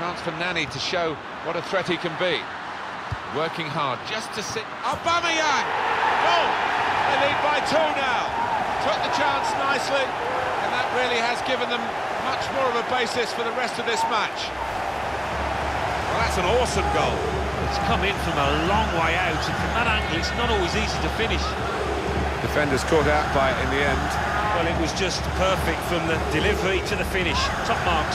chance for Nani to show what a threat he can be. Working hard just to sit... Aubameyang! Goal! They lead by 2 now. Took the chance nicely, and that really has given them much more of a basis for the rest of this match. Well, that's an awesome goal. It's come in from a long way out, and from that angle it's not always easy to finish. Defenders caught out by it in the end. Well, it was just perfect from the delivery to the finish. Top marks.